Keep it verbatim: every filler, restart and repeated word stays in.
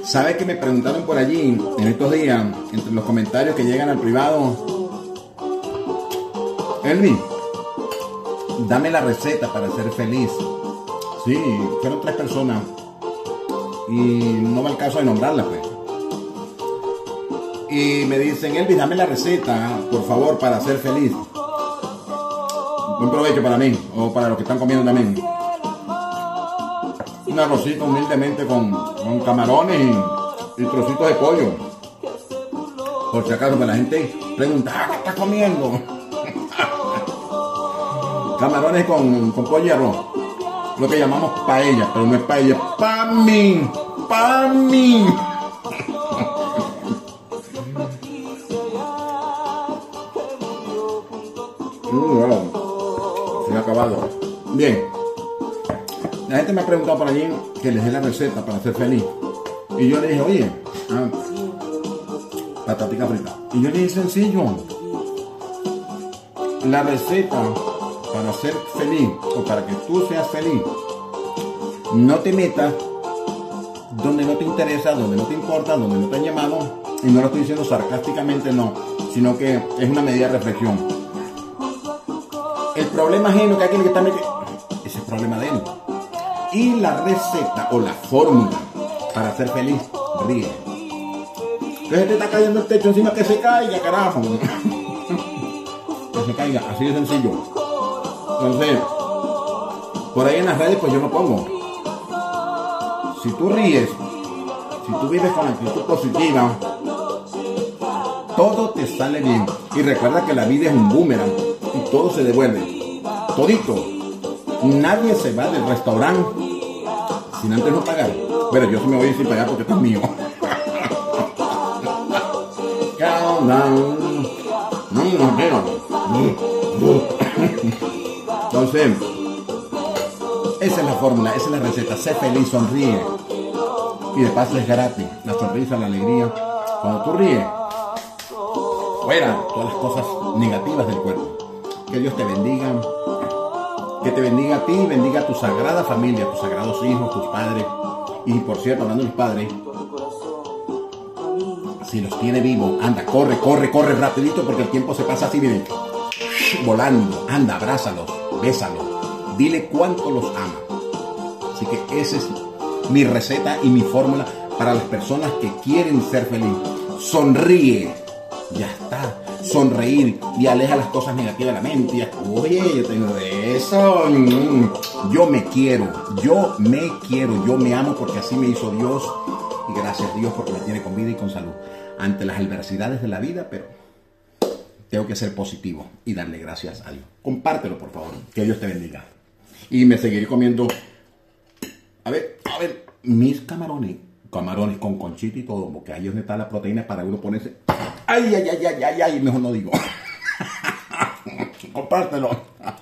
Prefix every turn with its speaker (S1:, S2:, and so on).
S1: ¿Sabes que me preguntaron por allí en estos días, entre los comentarios que llegan al privado? Elvin, dame la receta para ser feliz. Sí, fueron tres personas y no va el caso de nombrarlas, pues. Y me dicen, Elvin, dame la receta, por favor, para ser feliz. Buen provecho para mí, o para los que están comiendo también. Un arrocito humildemente con, con camarones y, y trocitos de pollo. Por si acaso, la gente pregunta, ah, ¿qué estás comiendo? Camarones con, con pollo y arroz. Lo que llamamos paella, pero no es paella, pa' mí, pa' mí. Mm, wow. Se ha acabado. Bien. La gente me ha preguntado por allí que les dé la receta para ser feliz. Y yo le dije, oye, ah, patatica frita. Y yo le dije, sencillo. La receta para ser feliz, o para que tú seas feliz, no te metas donde no te interesa, donde no te importa, donde no te han llamado. Y no lo estoy diciendo sarcásticamente, no, sino que es una medida de reflexión. El problema ajeno que alguien que está metido, ese es el problema de él. Y la receta o la fórmula para ser feliz, ríe. Que se te está cayendo el techo encima, que se caiga, carajo. Que se caiga, así de sencillo. Entonces, por ahí en las redes pues yo lo pongo. Si tú ríes, si tú vives con actitud positiva, todo te sale bien. Y recuerda que la vida es un boomerang y todo se devuelve. Todito. Nadie se va del restaurante sin antes no pagar. Pero yo sí me voy sin pagar porque esto es mío. Entonces, esa es la fórmula, esa es la receta. Sé feliz, sonríe. Y de paso es gratis. La sonrisa, la alegría. Cuando tú ríes, fuera todas las cosas negativas del cuerpo. Que Dios te bendiga. Que te bendiga a ti, bendiga a tu sagrada familia, tus sagrados hijos, tus padres. Y por cierto, hablando de los padres, si los tiene vivos, anda, corre, corre, corre rapidito porque el tiempo se pasa así, miren, volando. Anda, abrázalos, bésalos, dile cuánto los ama. Así que esa es mi receta y mi fórmula para las personas que quieren ser felices. Sonríe, ya está. Sonreír y aleja las cosas negativas de la mente. Y, oye, yo tengo de eso. Yo me quiero, yo me quiero, yo me amo porque así me hizo Dios. Y gracias a Dios porque me tiene con vida y con salud ante las adversidades de la vida, pero tengo que ser positivo y darle gracias a Dios. Compártelo, por favor. Que Dios te bendiga. Y me seguiré comiendo, a ver, a ver, mis camarones. Camarones con conchita y todo, porque ahí es donde está la proteína para uno ponerse. Ay, ay, ay, ay, ay, ay, mejor no digo. Compártelo.